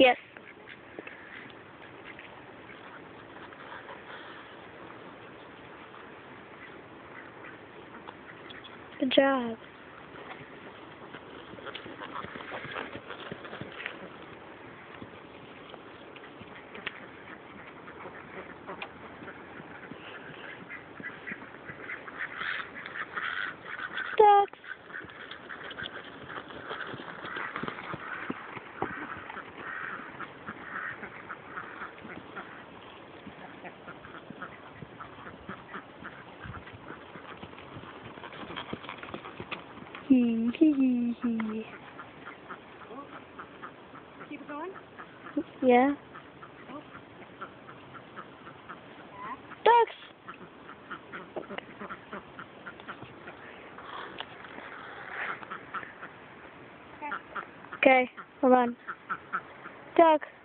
Yes. Good job. Ducks. Hee hee hee hee. Keep it going? Yeah. Ducks. Okay, hold on. Duck.